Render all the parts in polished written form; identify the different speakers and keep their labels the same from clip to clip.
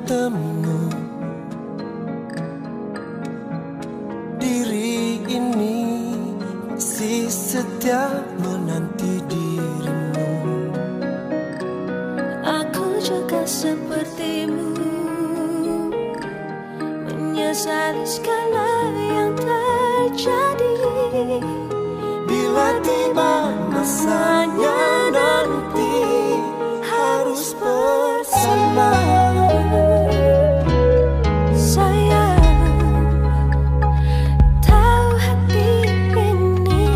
Speaker 1: bertemu. Diri ini masih setia menanti dirimu.
Speaker 2: Aku juga sepertimu, menyesali segala yang terjadi.
Speaker 1: Bila tiba masanya nanti harus bersama.
Speaker 2: Sayang, tahu hati ini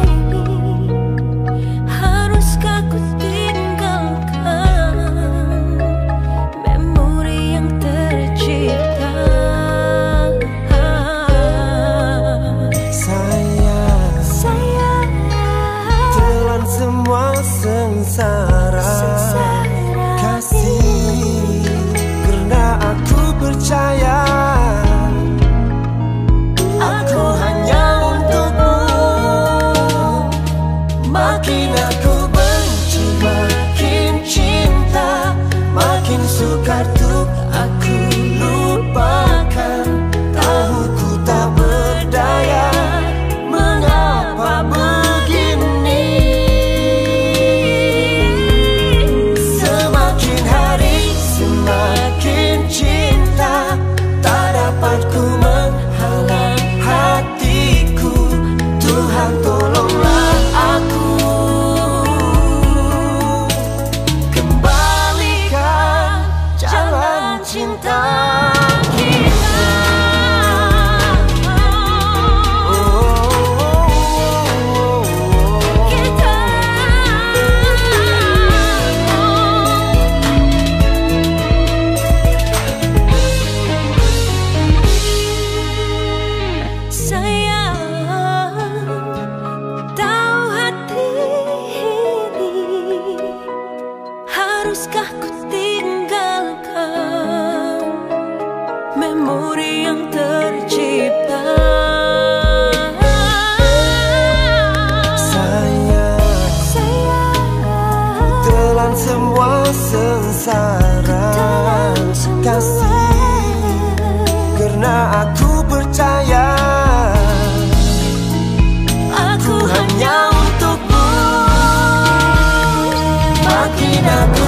Speaker 2: haruskah ku tinggalkan memori yang tercipta.
Speaker 1: Sayang, telan semua sengsara kasih, karena aku percaya aku hanya untukmu. Makin aku benci, makin cinta, makin sukar untuk aku lupakan. Tahu ku tak berdaya, mengapa begini. Semakin hari semakin cinta, tak dapat ku menghalang hatiku. Tuhan tolonglah aku, kembalikan jalan cinta kita.
Speaker 2: Sayang, tahu hati ini haruskah ku tinggalkan memori yang tercipta.
Speaker 1: Sayang, telan semua sengsara kasih, karena aku percaya aku hanya untukmu. Makin aku